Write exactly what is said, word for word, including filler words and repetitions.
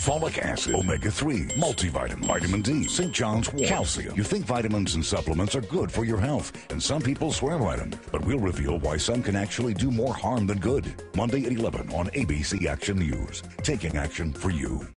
folic acid, omega three, multivitamin, vitamin D, Saint John's wort, calcium. You think vitamins and supplements are good for your health, and some people swear by them. But we'll reveal why some can actually do more harm than good. Monday at eleven on A B C Action News. Taking action for you.